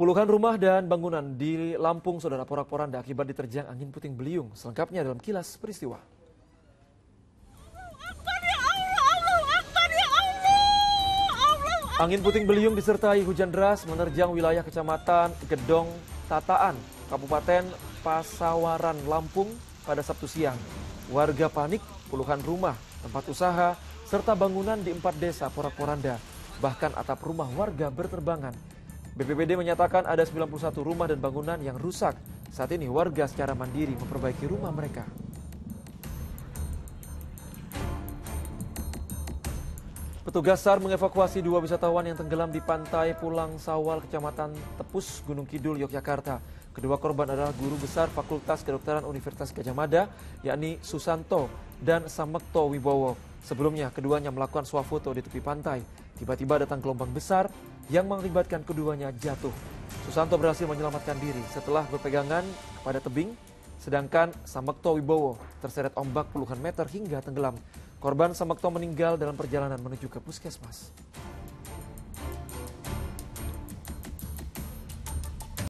Puluhan rumah dan bangunan di Lampung, saudara, porak-poranda akibat diterjang angin puting beliung. Selengkapnya dalam kilas peristiwa. Angin puting beliung disertai hujan deras menerjang wilayah Kecamatan Gedong Tataan, Kabupaten Pasawaran, Lampung pada Sabtu siang. Warga panik, puluhan rumah, tempat usaha, serta bangunan di 4 desa porak-poranda. Bahkan atap rumah warga berterbangan. BPBD menyatakan ada 91 rumah dan bangunan yang rusak. Saat ini warga secara mandiri memperbaiki rumah mereka. Petugas SAR mengevakuasi 2 wisatawan yang tenggelam di pantai Pulang Sawal, Kecamatan Tepus, Gunung Kidul, Yogyakarta. Kedua korban adalah guru besar Fakultas Kedokteran Universitas Gadjah Mada, yakni Susanto dan Samekto Wibowo. Sebelumnya, keduanya melakukan swafoto di tepi pantai. Tiba-tiba datang gelombang besar yang mengakibatkan keduanya jatuh. Susanto berhasil menyelamatkan diri setelah berpegangan kepada tebing, sedangkan Samekto Wibowo terseret ombak puluhan meter hingga tenggelam. Korban Samekto meninggal dalam perjalanan menuju ke puskesmas.